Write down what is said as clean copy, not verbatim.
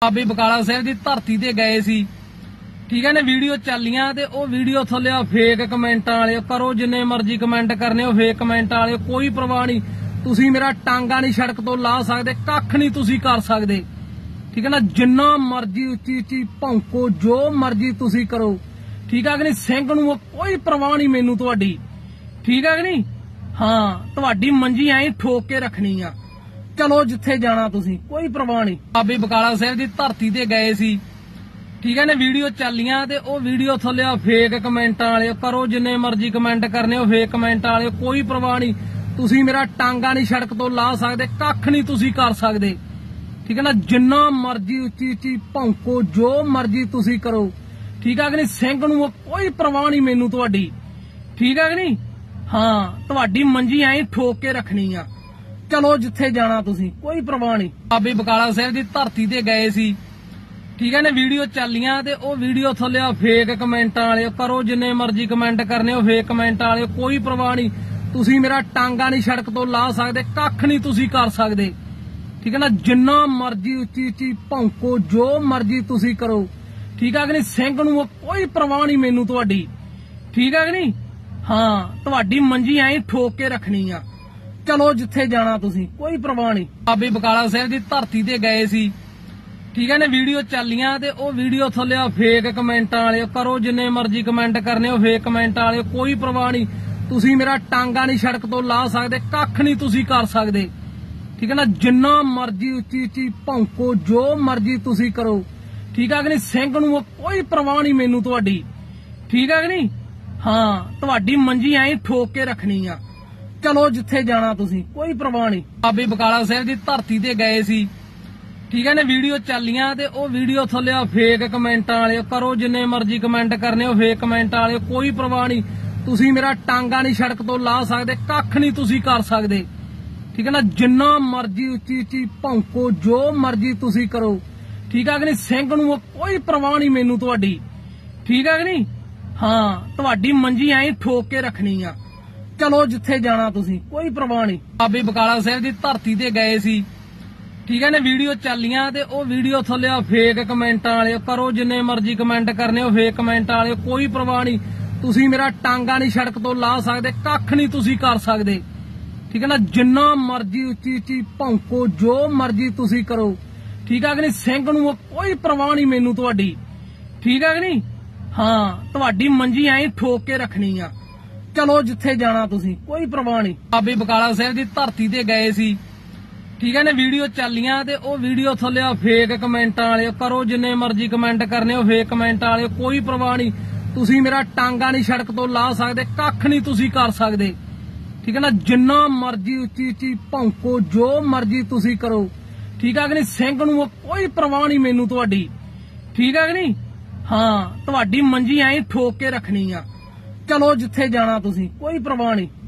ਬਾਬੇ ਬਕਾਲਾ ਸਾਹਿਬ ਦੀ ਧਰਤੀ ਤੇ ਗਏ ਸੀ। ਠੀਕ ਹੈ ਨੇ, ਵੀਡੀਓ ਚੱਲੀਆਂ ਤੇ ਉਹ ਵੀਡੀਓ ਥੱਲੇ ਫੇਕ ਕਮੈਂਟਾਂ ਵਾਲੇ ਕਰੋ, ਜਿੰਨੇ ਮਰਜ਼ੀ ਕਮੈਂਟ ਕਰਨੇ ਹੋ ਫੇਕ ਕਮੈਂਟਾਂ ਵਾਲੇ, ਕੋਈ ਪਰਵਾਹ ਨਹੀਂ। ਤੁਸੀਂ ਮੇਰਾ ਟਾਂਗਾ ਨਹੀਂ ਸੜਕ ਤੋਂ ਲਾ ਸਕਦੇ, ਕੱਖ ਨਹੀਂ ਤੁਸੀਂ ਕਰ ਸਕਦੇ। ਠੀਕ ਹੈ ਨਾ, ਜਿੰਨਾ ਮਰਜ਼ੀ ਉੱਚੀ ਉੱਚੀ ਭੌਂਕੋ, ਜੋ ਮਰਜ਼ੀ ਤੁਸੀਂ ਕਰੋ। ਠੀਕ ਹੈ ਕਿ ਨਹੀਂ, ਸਿੰਘ ਨੂੰ ਕੋਈ ਪਰਵਾਹ ਨਹੀਂ ਮੈਨੂੰ ਤੁਹਾਡੀ। ਠੀਕ ਹੈ ਕਿ ਨਹੀਂ, ਹਾਂ ਤੁਹਾਡੀ ਮੰਜੀ ਐਂ ਠੋਕ ਕੇ ਰੱਖਣੀ ਆ। ਚਲੋ ਜਿੱਥੇ ਜਾਣਾ ਤੁਸੀਂ, ਕੋਈ ਪਰਵਾਹ ਨਹੀਂ। ਬਾਬੇ ਬਕਾਲਾ ਸਾਹਿਬ ਦੀ ਧਰਤੀ ਤੇ ਗਏ ਸੀ। ਠੀਕ ਹੈ ਨੇ, ਵੀਡੀਓ ਚੱਲੀਆਂ ਤੇ ਉਹ ਵੀਡੀਓ ਥੱਲੇ ਫੇਕ ਕਮੈਂਟਾਂ ਵਾਲੇ ਕਰੋ, ਜਿੰਨੇ ਮਰਜ਼ੀ ਕਮੈਂਟ ਕਰਨੇ ਹੋ ਫੇਕ ਕਮੈਂਟਾਂ ਵਾਲੇ, ਕੋਈ ਪਰਵਾਹ ਨਹੀਂ। ਤੁਸੀਂ ਮੇਰਾ ਟਾਂਗਾ ਨਹੀਂ ਸੜਕ ਤੋਂ ਲਾ ਸਕਦੇ, ਕੱਖ ਨਹੀਂ ਤੁਸੀਂ ਕਰ ਸਕਦੇ। ਠੀਕ ਹੈ ਨਾ, ਜਿੰਨਾ ਮਰਜ਼ੀ ਉੱਚੀ ਉੱਚੀ ਭੌਂਕੋ, ਜੋ ਮਰਜ਼ੀ ਤੁਸੀਂ ਕਰੋ। ਠੀਕ ਹੈ ਕਿ ਨਹੀਂ, ਸਿੰਘ ਨੂੰ ਕੋਈ ਪਰਵਾਹ ਨਹੀਂ ਮੈਨੂੰ ਤੁਹਾਡੀ। ਠੀਕ ਹੈ ਕਿ ਨਹੀਂ, ਹਾਂ ਤੁਹਾਡੀ ਮੰਜੀ ਐਂ ਠੋਕ ਕੇ ਰੱਖਣੀ ਆ। ਚਲੋ ਜਿੱਥੇ ਜਾਣਾ ਤੁਸੀਂ, ਕੋਈ ਪਰਵਾਹ ਨਹੀਂ। ਬਾਬੇ ਬਕਾਲਾ ਸਾਹਿਬ ਦੀ ਧਰਤੀ ਤੇ ਗਏ ਸੀ। ਠੀਕ ਹੈ ਨੇ, ਵੀਡੀਓ ਚੱਲੀਆਂ ਤੇ ਉਹ ਵੀਡੀਓ ਥੱਲੇ ਫੇਕ ਕਮੈਂਟਾਂ ਵਾਲੇ ਕਰੋ, ਜਿੰਨੇ ਮਰਜ਼ੀ ਕਮੈਂਟ ਕਰਨੇ ਹੋ ਫੇਕ ਕਮੈਂਟਾਂ ਵਾਲੇ, ਕੋਈ ਪਰਵਾਹ ਨਹੀਂ। ਤੁਸੀਂ ਮੇਰਾ ਟਾਂਗਾ ਨਹੀਂ ਸੜਕ ਤੋਂ ਲਾ ਸਕਦੇ, ਕੱਖ ਨਹੀਂ ਤੁਸੀਂ ਕਰ ਸਕਦੇ। ਠੀਕ ਹੈ ਨਾ, ਜਿੰਨਾ ਮਰਜ਼ੀ ਉੱਚੀ ਉੱਚੀ ਭੌਂਕੋ, ਜੋ ਮਰਜ਼ੀ ਤੁਸੀਂ ਕਰੋ। ਠੀਕ ਹੈ ਕਿ ਨਹੀਂ, ਸਿੰਘ ਨੂੰ ਕੋਈ ਪਰਵਾਹ ਨਹੀਂ ਮੈਨੂੰ ਤੁਹਾਡੀ। ਠੀਕ ਹੈ ਕਿ ਨਹੀਂ, ਹਾਂ ਤੁਹਾਡੀ ਮੰਜੀ ਐਂ ਠੋਕ ਕੇ ਰੱਖਣੀ ਆ। ਚਲੋ ਜਿੱਥੇ ਜਾਣਾ ਤੁਸੀਂ, ਕੋਈ ਪਰਵਾਹ ਨਹੀਂ। ਬਾਬੇ ਬਕਾਲਾ ਸਾਹਿਬ ਦੀ ਧਰਤੀ ਤੇ ਗਏ ਸੀ। ਠੀਕ ਹੈ ਨੇ, ਵੀਡੀਓ ਚੱਲੀਆਂ ਤੇ ਉਹ ਵੀਡੀਓ ਥੱਲੇ ਫੇਕ ਕਮੈਂਟਾਂ ਵਾਲੇ ਕਰੋ, ਜਿੰਨੇ ਮਰਜ਼ੀ ਕਮੈਂਟ ਕਰਨੇ ਹੋ ਫੇਕ ਕਮੈਂਟਾਂ ਵਾਲੇ, ਕੋਈ ਪਰਵਾਹ ਨਹੀਂ। ਤੁਸੀਂ ਮੇਰਾ ਟਾਂਗਾ ਨਹੀਂ ਸੜਕ ਤੋਂ ਲਾ ਸਕਦੇ, ਕੱਖ ਨਹੀਂ ਤੁਸੀਂ ਕਰ ਸਕਦੇ। ਠੀਕ ਹੈ ਨਾ, ਜਿੰਨਾ ਮਰਜ਼ੀ ਉੱਚੀ ਉੱਚੀ ਭੌਂਕੋ, ਜੋ ਮਰਜ਼ੀ ਤੁਸੀਂ ਕਰੋ। ਠੀਕ ਹੈ ਕਿ ਨਹੀਂ, ਸਿੰਘ ਨੂੰ ਕੋਈ ਪਰਵਾਹ ਨਹੀਂ ਮੈਨੂੰ ਤੁਹਾਡੀ। ਠੀਕ ਹੈ ਕਿ ਨਹੀਂ, ਹਾਂ ਤੁਹਾਡੀ ਮੰਜੀ ਐਂ ਠੋਕ ਕੇ ਰੱਖਣੀ ਆ। ਚਲੋ ਜਿੱਥੇ ਜਾਣਾ ਤੁਸੀਂ, ਕੋਈ ਪਰਵਾਹ ਨਹੀਂ। ਬਾਬੇ ਬਕਾਲਾ ਸਾਹਿਬ ਦੀ ਧਰਤੀ ਤੇ ਗਏ ਸੀ। ਠੀਕ ਹੈ ਨੇ, ਵੀਡੀਓ ਚੱਲੀਆਂ ਤੇ ਉਹ ਵੀਡੀਓ ਥੱਲੇ ਫੇਕ ਕਮੈਂਟਾਂ ਵਾਲੇ ਕਰੋ, ਜਿੰਨੇ ਮਰਜ਼ੀ ਕਮੈਂਟ ਕਰਨੇ ਹੋ ਫੇਕ ਕਮੈਂਟਾਂ ਵਾਲੇ, ਕੋਈ ਪਰਵਾਹ ਨਹੀਂ। ਤੁਸੀਂ ਮੇਰਾ ਟਾਂਗਾ ਨਹੀਂ ਸੜਕ ਤੋਂ ਲਾ ਸਕਦੇ, ਕੱਖ ਨਹੀਂ ਤੁਸੀਂ ਕਰ ਸਕਦੇ। ਠੀਕ ਹੈ ਨਾ, ਜਿੰਨਾ ਮਰਜ਼ੀ ਉੱਚੀ ਉੱਚੀ ਭੌਂਕੋ, ਜੋ ਮਰਜ਼ੀ ਤੁਸੀਂ ਕਰੋ। ਠੀਕ ਹੈ ਕਿ ਨਹੀਂ, ਸਿੰਘ ਨੂੰ ਕੋਈ ਪਰਵਾਹ ਨਹੀਂ ਮੈਨੂੰ ਤੁਹਾਡੀ। ਠੀਕ ਹੈ ਕਿ ਨਹੀਂ, ਹਾਂ ਤੁਹਾਡੀ ਮੰਜੀ ਐਂ ਠੋਕ ਕੇ ਰੱਖਣੀ ਆ। ਚਲੋ ਜਿੱਥੇ ਜਾਣਾ ਤੁਸੀਂ, ਕੋਈ ਪਰਵਾਹ ਨਹੀਂ। ਬਾਬੇ ਬਕਾਲਾ ਸਾਹਿਬ ਦੀ ਧਰਤੀ ਤੇ ਗਏ ਸੀ। ਠੀਕ ਹੈ ਨੇ, ਵੀਡੀਓ ਚੱਲੀਆਂ ਤੇ ਉਹ ਵੀਡੀਓ ਥੱਲੇ ਫੇਕ ਕਮੈਂਟਾਂ ਵਾਲੇ ਕਰੋ, ਜਿੰਨੇ ਮਰਜ਼ੀ ਕਮੈਂਟ ਕਰਨੇ ਹੋ ਫੇਕ ਕਮੈਂਟਾਂ ਵਾਲੇ, ਕੋਈ ਪਰਵਾਹ ਨਹੀਂ। ਤੁਸੀਂ ਮੇਰਾ ਟਾਂਗਾ ਨਹੀਂ ਸੜਕ ਤੋਂ ਲਾ ਸਕਦੇ, ਕੱਖ ਨਹੀਂ ਤੁਸੀਂ ਕਰ ਸਕਦੇ। ਠੀਕ ਹੈ ਨਾ, ਜਿੰਨਾ ਮਰਜ਼ੀ ਉੱਚੀ ਉੱਚੀ ਭੌਂਕੋ, ਜੋ ਮਰਜ਼ੀ ਤੁਸੀਂ ਕਰੋ। ਠੀਕ ਹੈ ਕਿ ਨਹੀਂ, ਸਿੰਘ ਨੂੰ ਕੋਈ ਪਰਵਾਹ ਨਹੀਂ ਮੈਨੂੰ ਤੁਹਾਡੀ। ਠੀਕ ਹੈ ਕਿ ਨਹੀਂ, ਹਾਂ ਤੁਹਾਡੀ ਮੰਜੀ ਐਂ ਠੋਕ ਕੇ ਰੱਖਣੀ ਆ। ਚਲੋ ਜਿੱਥੇ ਜਾਣਾ ਤੁਸੀਂ, ਕੋਈ ਪਰਵਾਹ ਨਹੀਂ। ਬਾਬੇ ਬਕਾਲਾ ਸਾਹਿਬ ਦੀ ਧਰਤੀ ਤੇ ਗਏ ਸੀ। ਠੀਕ ਹੈ ਨੇ, ਵੀਡੀਓ ਚੱਲੀਆਂ ਤੇ ਉਹ ਵੀਡੀਓ ਥੱਲੇ ਫੇਕ ਕਮੈਂਟਾਂ ਵਾਲੇ ਕਰੋ, ਜਿੰਨੇ ਮਰਜ਼ੀ ਕਮੈਂਟ ਕਰਨੇ ਹੋ ਫੇਕ ਕਮੈਂਟਾਂ ਵਾਲੇ, ਕੋਈ ਪਰਵਾਹ ਨਹੀਂ। ਤੁਸੀਂ ਮੇਰਾ ਟਾਂਗਾ ਨਹੀਂ ਸੜਕ ਤੋਂ ਲਾ ਸਕਦੇ, ਕੱਖ ਨਹੀਂ ਤੁਸੀਂ ਕਰ ਸਕਦੇ। ਠੀਕ ਹੈ ਨਾ, ਜਿੰਨਾ ਮਰਜ਼ੀ ਉੱਚੀ ਉੱਚੀ ਭੌਂਕੋ, ਜੋ ਮਰਜ਼ੀ ਤੁਸੀਂ ਕਰੋ। ਠੀਕ ਹੈ ਕਿ ਨਹੀਂ, ਸਿੰਘ ਨੂੰ ਕੋਈ ਪਰਵਾਹ ਨਹੀਂ ਮੈਨੂੰ ਤੁਹਾਡੀ। ਠੀਕ ਹੈ ਕਿ ਨਹੀਂ, ਹਾਂ ਤੁਹਾਡੀ ਮੰਜੀ ਐਂ ਠੋਕ ਕੇ ਰੱਖਣੀ ਆ। ਚਲੋ ਜਿੱਥੇ ਜਾਣਾ ਤੁਸੀਂ, ਕੋਈ ਪਰਵਾਹ ਨਹੀਂ।